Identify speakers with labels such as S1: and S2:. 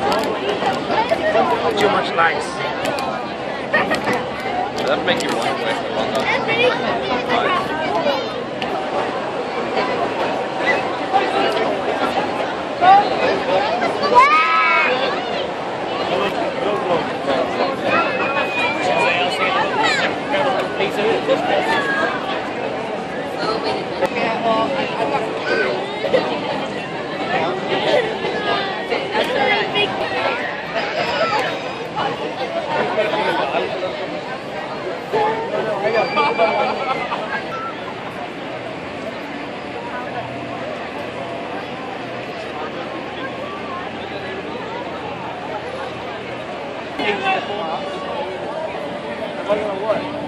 S1: Too much lights.
S2: That'd make you want to wait for longer.
S1: What?